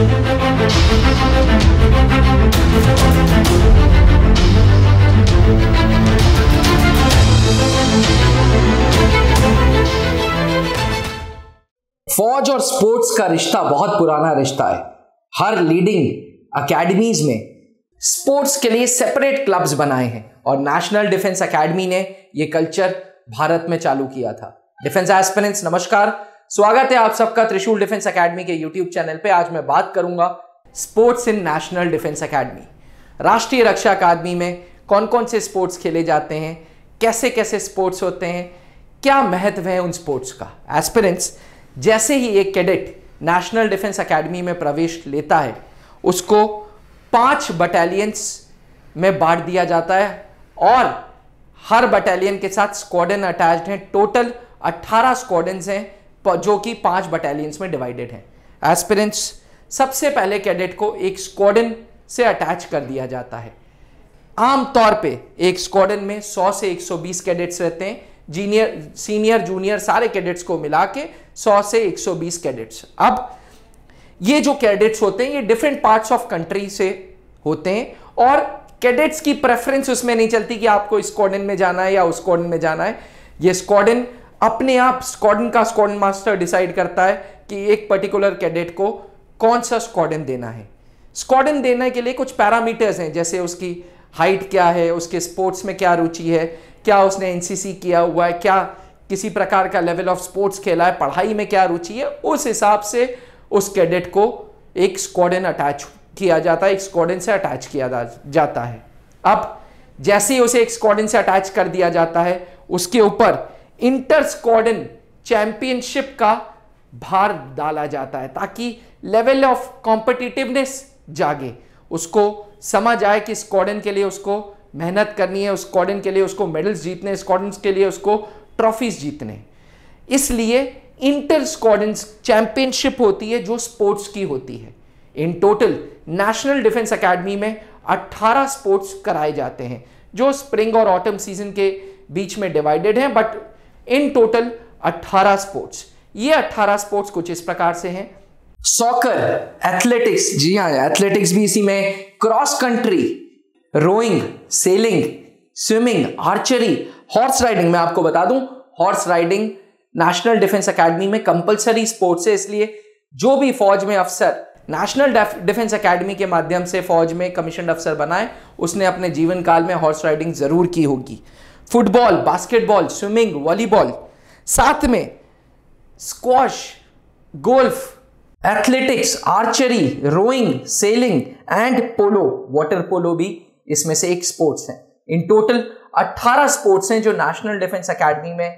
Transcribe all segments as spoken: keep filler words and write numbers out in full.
फौज और स्पोर्ट्स का रिश्ता बहुत पुराना रिश्ता है। हर लीडिंग एकेडमीज में स्पोर्ट्स के लिए सेपरेट क्लब्स बनाए हैं और नेशनल डिफेंस एकेडमी ने यह कल्चर भारत में चालू किया था। डिफेंस एस्पिरेंट्स नमस्कार, स्वागत है आप सबका त्रिशूल डिफेंस एकेडमी के यूट्यूब चैनल पे। आज मैं बात करूंगा sports in National Defence Academy. राष्ट्रीय रक्षा अकादमी में कौन कौन से स्पोर्ट्स खेले जाते हैं, कैसे कैसे स्पोर्ट्स होते हैं, क्या महत्व है उन स्पोर्ट्स का। एस्पिरेंट्स, जैसे ही एक कैडेट नेशनल डिफेंस एकेडमी में प्रवेश लेता है उसको पांच बटालियंस में बांट दिया जाता है और हर बटालियन के साथ स्क्वाड्रन अटैच्ड हैं। टोटल अठारह स्क्वाड्रन्स हैं जो कि पांच बटालियंस में डिवाइडेड हैं। एस्पिरेंट्स, सबसे पहले कैडेट को एक स्क्वाड्रन से अटैच कर दिया जाता है। आमतौर पे एक स्क्वाड्रन में सौ से एक सौ बीस कैडेट्स रहते हैं। जीनियर सीनियर जूनियर सारे कैडेट्स को मिला के सौ से एक सौ बीस कैडेट्स। अब ये जो कैडेट्स होते हैं ये डिफरेंट पार्ट्स ऑफ कंट्री से होते हैं और कैडेट्स की प्रेफरेंस उसमें नहीं चलती कि आपको इस स्क्वाड्रन में जाना है या उस स्क्वाड्रन में जाना है। ये स्क्वाड्रन अपने आप स्क्वाड्रन का स्क्वाड्रन मास्टर डिसाइड करता है कि एक पर्टिकुलर कैडेट को कौन सा स्क्वाड्रन देना है। स्क्वाड्रन देने के लिए कुछ पैरामीटर्स हैं, जैसे उसकी हाइट क्या है, उसके स्पोर्ट्स में क्या रुचि है, क्या उसने एनसीसी किया हुआ है, क्या किसी प्रकार का लेवल ऑफ स्पोर्ट्स खेला है, पढ़ाई में क्या रुचि है। उस हिसाब से उस कैडेट को एक स्क्वाड्रन अटैच किया जाता है, एक स्क्वाड्रन से अटैच किया जाता है। अब जैसे ही उसे एक स्क्वाड्रन से अटैच कर दिया जाता है उसके ऊपर इंटर स्क्वाड्रन चैंपियनशिप का भार डाला जाता है ताकि लेवल ऑफ कॉम्पिटिटिवनेस जागे, उसको समझ आए कि स्क्वाड्रन के लिए उसको मेहनत करनी है, उस स्क्वाड्रन के लिए उसको मेडल्स जीतने, स्क्वाड्रन के लिए उसको ट्रॉफीज जीतने। इसलिए इंटर स्क्वाड्रन चैंपियनशिप होती है जो स्पोर्ट्स की होती है। In total National Defence Academy में अठारह स्पोर्ट्स कराए जाते हैं जो स्प्रिंग और ऑटम सीजन के बीच में डिवाइडेड हैं, बट इन टोटल अठारह स्पोर्ट्स। ये अठारह स्पोर्ट्स कुछ इस प्रकार से हैं। सॉकर, एथलेटिक्स, जी हाँ एथलेटिक्स भी इसी में, cross country, rowing, sailing, swimming, archery, horse riding. मैं आपको बता दूं horse riding National Defence Academy में कंपलसरी स्पोर्ट्स है, इसलिए जो भी फौज में अफसर नेशनल डिफेंस एकेडमी के माध्यम से फौज में कमीशन अफसर बनाए उसने अपने जीवन काल में हॉर्स राइडिंग जरूर की होगी। फुटबॉल, बास्केटबॉल, स्विमिंग, वॉलीबॉल, साथ में squash, golf, athletics, archery, rowing, sailing and polo, water polo भी इसमें से एक स्पोर्ट्स है। इन टोटल अठारह स्पोर्ट्स हैं जो नेशनल डिफेंस एकेडमी में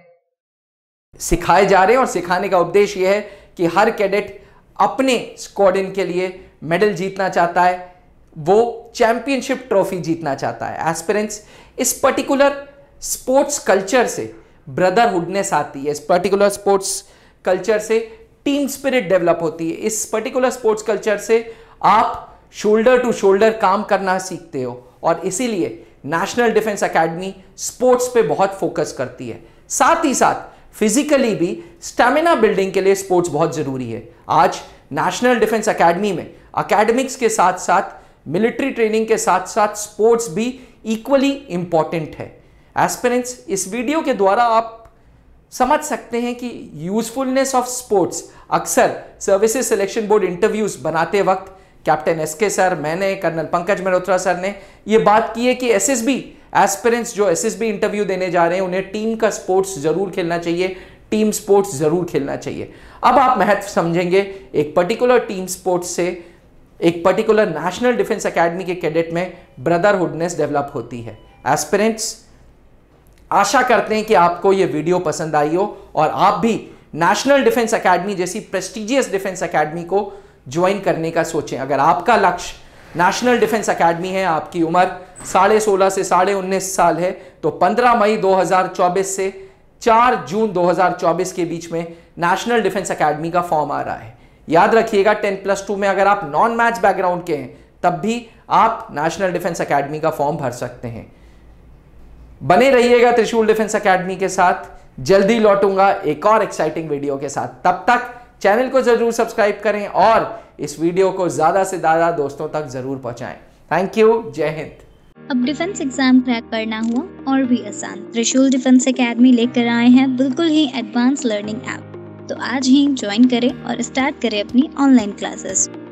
सिखाए जा रहे हैं और सिखाने का उद्देश्य यह है कि हर कैडेट अपने स्क्वाड्रन के लिए मेडल जीतना चाहता है, वो चैंपियनशिप ट्रॉफी जीतना चाहता है। एस्पिरेंट्स, इस पर्टिकुलर स्पोर्ट्स कल्चर से ब्रदरहुडनेस आती है, इस पर्टिकुलर स्पोर्ट्स कल्चर से टीम स्पिरिट डेवलप होती है, इस पर्टिकुलर स्पोर्ट्स कल्चर से आप शोल्डर टू शोल्डर काम करना सीखते हो और इसीलिए नेशनल डिफेंस एकेडमी स्पोर्ट्स पे बहुत फोकस करती है। साथ ही साथ फिजिकली भी स्टैमिना बिल्डिंग के लिए स्पोर्ट्स बहुत जरूरी है। आज नेशनल डिफेंस एकेडमी में एकेडमिक्स के साथ साथ मिलिट्री ट्रेनिंग के साथ साथ स्पोर्ट्स भी इक्वली इंपॉर्टेंट है। एस्पिरेंट्स, इस वीडियो के द्वारा आप समझ सकते हैं कि यूजफुलनेस ऑफ स्पोर्ट्स अक्सर सर्विसेज सिलेक्शन बोर्ड इंटरव्यूज बनाते वक्त कैप्टन एस के सर, मैंने, कर्नल पंकज मल्होत्रा सर ने ये बात की है कि एसएसबी एस्पिरेंट्स जो एसएसबी इंटरव्यू देने जा रहे हैं उन्हें टीम का स्पोर्ट्स जरूर खेलना चाहिए, टीम स्पोर्ट्स जरूर खेलना चाहिए। अब आप महत्व समझेंगे एक पर्टिकुलर टीम स्पोर्ट्स से एक पर्टिकुलर नेशनल डिफेंस एकेडमी के कैडेट में ब्रदरहुडनेस डेवलप होती है। एस्पिरेंट्स, आशा करते हैं कि आपको यह वीडियो पसंद आई हो और आप भी नेशनल डिफेंस एकेडमी जैसी प्रेस्टिजियस डिफेंस एकेडमी को ज्वाइन करने का सोचें। अगर आपका लक्ष्य नेशनल डिफेंस एकेडमी है, आपकी उम्र साढ़े सोलह से साढ़े उन्नीस साल है, तो पंद्रह मई दो हज़ार चौबीस से चार जून दो हज़ार चौबीस के बीच में नेशनल डिफेंस एकेडमी का फॉर्म आ रहा है। याद रखिएगा टेन प्लस टू में अगर आप नॉन मैच बैकग्राउंड के हैं तब भी आप नेशनल डिफेंस एकेडमी का फॉर्म भर सकते हैं। बने रहिएगा त्रिशूल डिफेंस एकेडमी के साथ, जल्दी लौटूंगा एक और एक्साइटिंग वीडियो के साथ। तब तक चैनल को जरूर सब्सक्राइब करें और इस वीडियो को ज़्यादा से ज़्यादा दोस्तों तक ज़रूर पहुँचाएँ। Thank you. जय हिंद। अब डिफेंस एग्जाम क्रैक करना हुआ और भी आसान, त्रिशूल डिफेंस एकेडमी लेकर आए हैं बिल्कुल ही एडवांस लर्निंग ऐप। तो आज ही ज्वाइन करें और स्टार्ट करें अपनी ऑनलाइन क्लासेस।